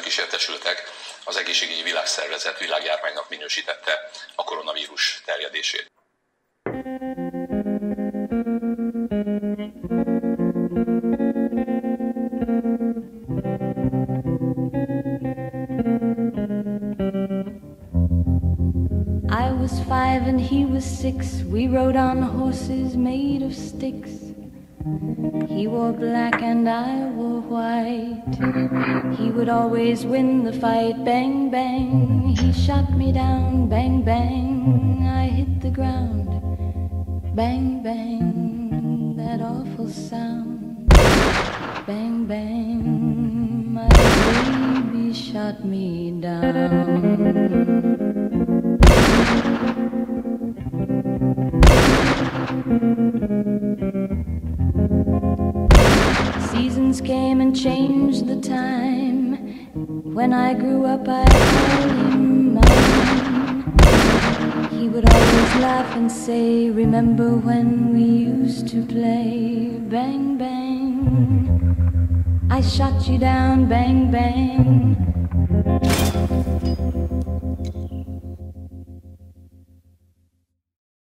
kísértesültek, az Egészségügyi Világszervezet világjárványnak minősítette a koronavírus terjedését. I was 5 and he was 6. We rode on horses made of sticks. He wore black and I wore white. He would always win the fight. Bang, bang, he shot me down. Bang, bang, I hit the ground. Bang, bang, that awful sound. Bang, bang, my baby shot me down. Seasons came and changed the time. When I grew up I called him mine. He would always laugh and say, remember when we used to play? Bang, bang, I shot you down. Bang, bang,